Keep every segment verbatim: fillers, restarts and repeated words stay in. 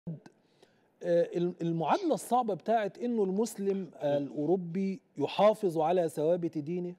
المعادلة الصعبة بتاعت إنه المسلم الأوروبي يحافظ على ثوابت دينه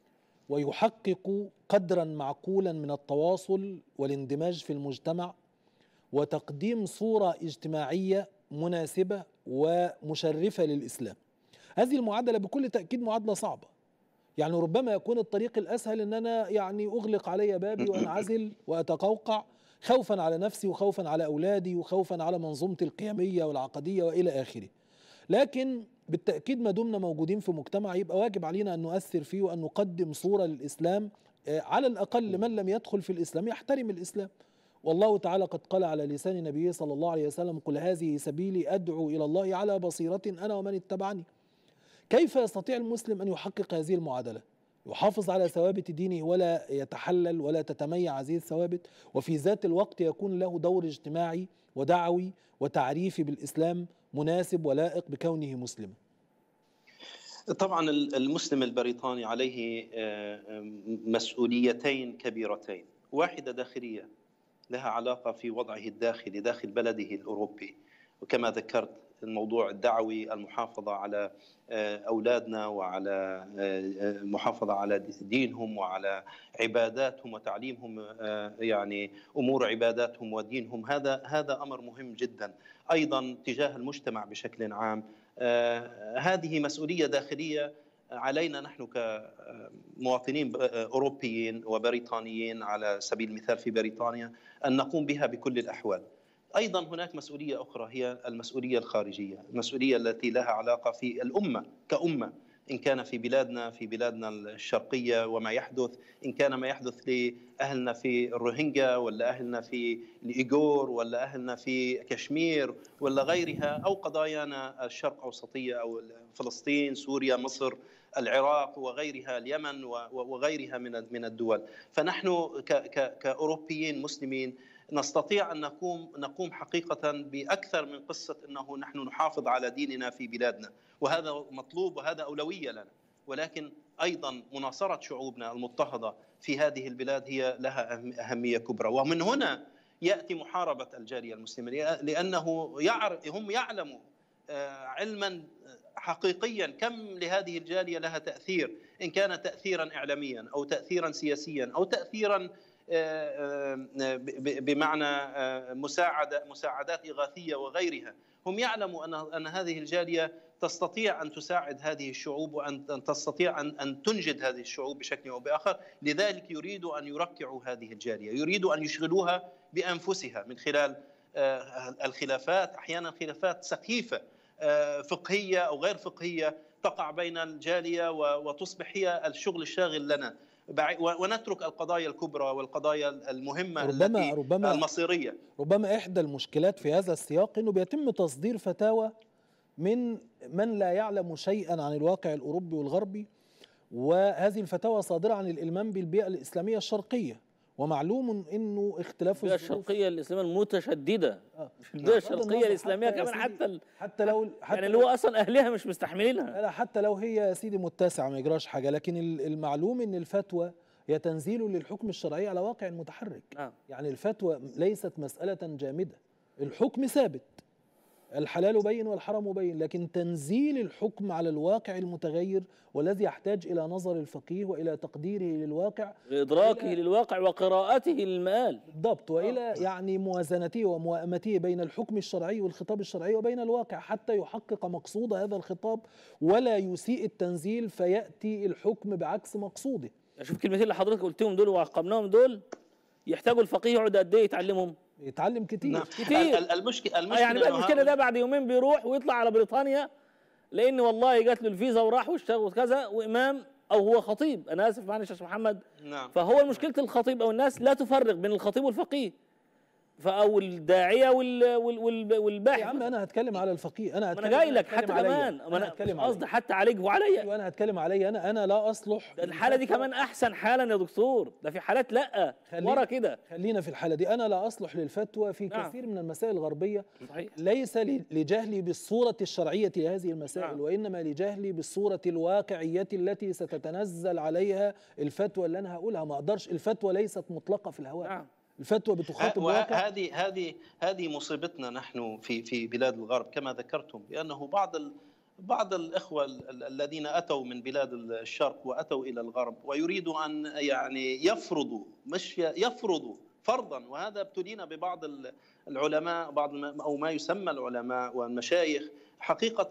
ويحقق قدرا معقولا من التواصل والاندماج في المجتمع وتقديم صورة اجتماعية مناسبة ومشرفة للإسلام. هذه المعادلة بكل تأكيد معادلة صعبة، يعني ربما يكون الطريق الأسهل أن أنا يعني أغلق علي بابي وأنعزل وأتقوقع خوفا على نفسي وخوفا على أولادي وخوفا على منظومتي القيمية والعقدية وإلى آخره. لكن بالتأكيد ما دمنا موجودين في مجتمع يبقى واجب علينا أن نؤثر فيه وأن نقدم صورة للإسلام، على الأقل من لم يدخل في الإسلام يحترم الإسلام. والله تعالى قد قال على لسان نبيه صلى الله عليه وسلم: قل هذه سبيلي أدعو إلى الله على بصيرة أنا ومن اتبعني. كيف يستطيع المسلم أن يحقق هذه المعادلة؟ يحافظ على ثوابت دينه ولا يتحلل ولا تتميع هذه الثوابت، وفي ذات الوقت يكون له دور اجتماعي ودعوي وتعريفي بالإسلام مناسب ولائق بكونه مسلما. طبعا المسلم البريطاني عليه مسؤوليتين كبيرتين، واحدة داخلية لها علاقة في وضعه الداخلي داخل بلده الأوروبي، وكما ذكرت الموضوع الدعوي، المحافظة على أولادنا وعلى محافظة على دينهم وعلى عباداتهم وتعليمهم يعني أمور عباداتهم ودينهم. هذا هذا أمر مهم جدا. أيضا تجاه المجتمع بشكل عام هذه مسؤولية داخلية علينا نحن كمواطنين أوروبيين وبريطانيين على سبيل المثال في بريطانيا أن نقوم بها بكل الأحوال. أيضا هناك مسؤولية أخرى هي المسؤولية الخارجية، المسؤولية التي لها علاقة في الأمة كأمة، إن كان في بلادنا في بلادنا الشرقية وما يحدث، إن كان ما يحدث لأهلنا في الروهينجا ولا أهلنا في الإيغور ولا أهلنا في كشمير ولا غيرها، أو قضايانا الشرق أوسطية أو فلسطين، سوريا، مصر، العراق وغيرها، اليمن وغيرها من من الدول. فنحن كأوروبيين مسلمين نستطيع أن نقوم نقوم حقيقة بأكثر من قصة أنه نحن نحافظ على ديننا في بلادنا، وهذا مطلوب وهذا أولوية لنا. ولكن أيضا مناصرة شعوبنا المضطهدة في هذه البلاد هي لها أهمية كبرى، ومن هنا يأتي محاربة الجالية المسلمة، لأنه هم يعلموا علما حقيقيا كم لهذه الجالية لها تأثير، إن كان تأثيرا إعلاميا أو تأثيرا سياسيا أو تأثيرا بمعنى مساعدة مساعدات إغاثية وغيرها. هم يعلموا أن أن هذه الجالية تستطيع أن تساعد هذه الشعوب وأن تستطيع أن أن تنجد هذه الشعوب بشكل أو بآخر، لذلك يريدوا أن يركعوا هذه الجالية، يريدوا أن يشغلوها بأنفسها من خلال الخلافات، أحيانا خلافات سخيفة فقهية أو غير فقهية تقع بين الجالية وتصبح هي الشغل الشاغل لنا، ونترك القضايا الكبرى والقضايا المهمة ربما التي ربما المصيرية. ربما إحدى المشكلات في هذا السياق أنه بيتم تصدير فتاوى من من لا يعلم شيئا عن الواقع الأوروبي والغربي، وهذه الفتاوى صادرة عن الإلمام بالبيئة الإسلامية الشرقية، ومعلوم أنه اختلاف البيئة الشرقية الإسلامية المتشددة، آه. البيئة الشرقية الإسلامية حتى كمان حتى حتى لو حتى يعني اللي هو أصلا أهلها مش مستحملينها، لا حتى لو هي يا سيدي متسعة ما يجراش حاجة، لكن المعلوم أن الفتوى هي تنزيل للحكم الشرعي على واقع متحرك. آه. يعني الفتوى ليست مسألة جامدة، الحكم ثابت، الحلال بين والحرام بين، لكن تنزيل الحكم على الواقع المتغير والذي يحتاج إلى نظر الفقيه وإلى تقديره للواقع، لإدراكه للواقع وقراءته للمآل بالضبط، وإلى آه. يعني موازنته وموائمته بين الحكم الشرعي والخطاب الشرعي وبين الواقع حتى يحقق مقصود هذا الخطاب ولا يسيء التنزيل فيأتي الحكم بعكس مقصوده. شوف كلمتين اللي حضرتك قلتهم دول وعقبناهم دول يحتاجوا الفقيه يقعد قد ايه يتعلمهم؟ يتعلم كتير. نعم. كتير. المشكله المشكله يعني بقى المشكله ده بعد يومين بيروح ويطلع على بريطانيا لان والله جات له الفيزا وراح واشتغل كذا وامام او هو خطيب، انا اسف معلش يا استاذ محمد. نعم. فهو مشكله الخطيب او الناس لا تفرق بين الخطيب والفقيه، فأو الداعية وال وال والباحث. يا عم أنا هتكلم على الفقيه، أنا هتكلم أنا جاي لك حتى كمان، أنا هتكلم قصدي حتى عليك وعليا. وأنا هتكلم عليا أنا أنا لا أصلح. الحالة دي كمان أحسن حالا يا دكتور، ده في حالات لأ ورا كده. خلينا في الحالة دي، أنا لا أصلح للفتوى في نعم. كثير من المسائل الغربية. صحيح. ليس لجهلي بالصورة الشرعية لهذه المسائل، نعم. وإنما لجهلي بالصورة الواقعية التي ستتنزل عليها الفتوى اللي أنا هقولها. ما أقدرش، الفتوى ليست مطلقة في الهواء. نعم. الفتوى بتخاطب واقع. هذه هذه هذه مصيبتنا نحن في في بلاد الغرب كما ذكرتم، لأنه بعض ال بعض الإخوة الذين أتوا من بلاد الشرق وأتوا إلى الغرب ويريدوا أن يعني يفرضوا، مش يفرضوا فرضا، وهذا ابتلينا ببعض العلماء، بعض أو ما يسمى العلماء والمشايخ حقيقة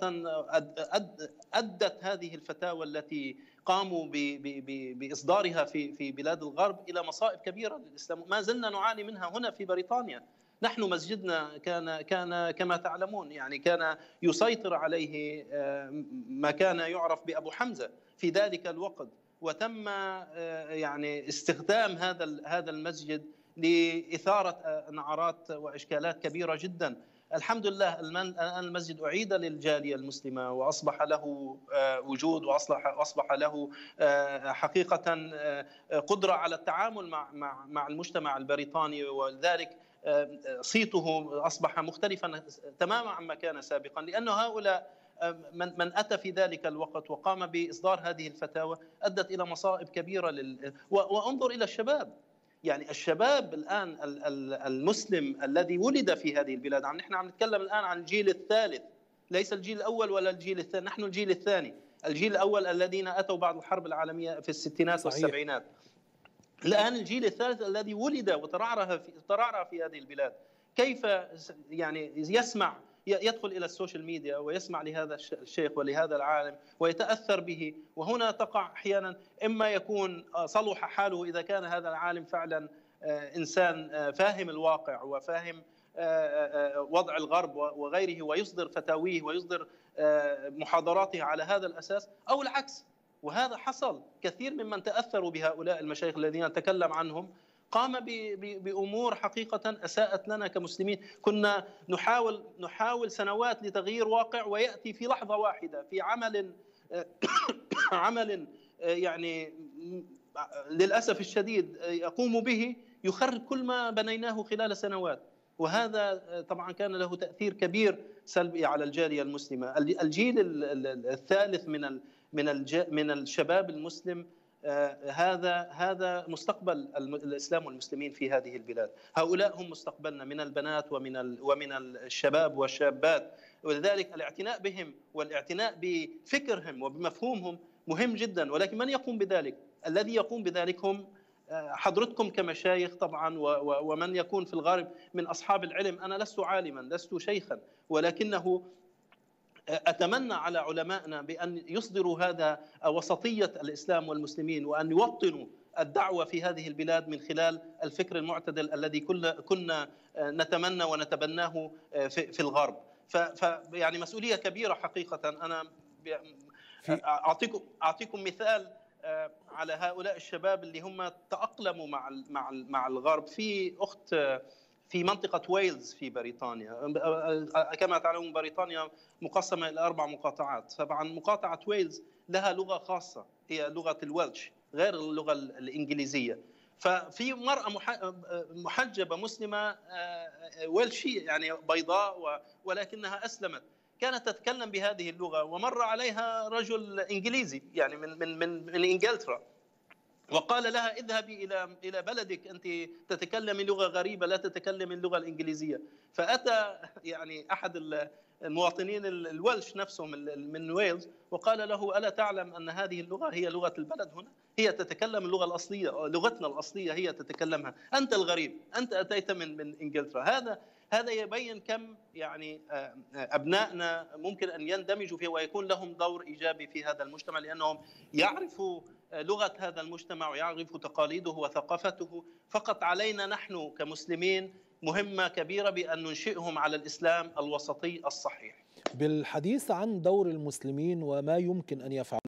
أدت هذه الفتاوى التي قاموا بإصدارها في في بلاد الغرب إلى مصائب كبيرة للإسلام، ما زلنا نعاني منها هنا في بريطانيا. نحن مسجدنا كان كان كما تعلمون يعني كان يسيطر عليه ما كان يعرف بأبو حمزة في ذلك الوقت، وتم يعني استخدام هذا هذا المسجد لإثارة نعرات وإشكالات كبيرة جدا. الحمد لله الآن المسجد أعيد للجالية المسلمة وأصبح له وجود، وأصبح أصبح له حقيقة قدرة على التعامل مع مع مع المجتمع البريطاني، ولذلك صيته أصبح مختلفا تماما عما كان سابقا، لأن هؤلاء من من أتى في ذلك الوقت وقام بإصدار هذه الفتاوى أدت إلى مصائب كبيرة لل... وانظر إلى الشباب، يعني الشباب الآن المسلم الذي ولد في هذه البلاد، عم نحن عم نتكلم الآن عن الجيل الثالث، ليس الجيل الأول ولا الجيل الثاني، نحن الجيل الثاني، الجيل الأول الذين أتوا بعد الحرب العالمية في الستينات صحيح. والسبعينات. الآن الجيل الثالث الذي ولد وترعرع في ترعرع في هذه البلاد، كيف يعني يسمع يدخل إلى السوشيال ميديا ويسمع لهذا الشيخ ولهذا العالم ويتأثر به، وهنا تقع أحيانا إما يكون صلح حاله إذا كان هذا العالم فعلا إنسان فاهم الواقع وفاهم وضع الغرب وغيره، ويصدر فتاويه ويصدر محاضراته على هذا الأساس، أو العكس. وهذا حصل، كثير ممن تأثروا بهؤلاء المشايخ الذين نتكلم عنهم قام بأمور حقيقة أساءت لنا كمسلمين. كنا نحاول نحاول سنوات لتغيير واقع، ويأتي في لحظة واحدة في عمل عمل يعني للأسف الشديد يقوم به يخرب كل ما بنيناه خلال سنوات. وهذا طبعا كان له تأثير كبير سلبي على الجالية المسلمة. الجيل الثالث من من من الشباب المسلم، آه هذا هذا مستقبل الإسلام والمسلمين في هذه البلاد، هؤلاء هم مستقبلنا من البنات ومن ومن الشباب والشابات، ولذلك الاعتناء بهم والاعتناء بفكرهم وبمفهومهم مهم جدا. ولكن من يقوم بذلك؟ الذي يقوم بذلك هم حضرتكم كمشايخ طبعا، ومن يكون في الغرب من أصحاب العلم. أنا لست عالما، لست شيخا، ولكنه أتمنى على علمائنا بأن يصدروا هذا وسطية الإسلام والمسلمين، وأن يوطنوا الدعوة في هذه البلاد من خلال الفكر المعتدل الذي كنا نتمنى ونتبناه في الغرب. فيعني مسؤولية كبيرة حقيقة. أنا أعطيكم أعطيكم مثال على هؤلاء الشباب اللي هم تأقلموا مع مع مع الغرب. في أخت في منطقة ويلز في بريطانيا، كما تعلمون بريطانيا مقسمة إلى أربع مقاطعات. طبعا مقاطعة ويلز لها لغة خاصة هي لغة الويلش غير اللغة الإنجليزية. ففي مرأة محجبة مسلمة ويلشية يعني بيضاء ولكنها أسلمت، كانت تتكلم بهذه اللغة، ومر عليها رجل إنجليزي يعني من من من, من إنجلترا، وقال لها اذهبي إلى إلى بلدك، أنت تتكلمي لغة غريبة لا تتكلمي اللغة الإنجليزية. فأتى يعني أحد المواطنين الويلش نفسهم من ويلز وقال له ألا تعلم أن هذه اللغة هي لغة البلد هنا، هي تتكلم اللغة الأصلية، لغتنا الأصلية هي تتكلمها، أنت الغريب، أنت أتيت من من إنجلترا. هذا هذا يبين كم يعني أبنائنا ممكن أن يندمجوا فيه ويكون لهم دور إيجابي في هذا المجتمع، لأنهم يعرفوا لغة هذا المجتمع ويعرفوا تقاليده وثقافته. فقط علينا نحن كمسلمين مهمة كبيرة بأن ننشئهم على الإسلام الوسطي الصحيح. بالحديث عن دور المسلمين وما يمكن أن يفعل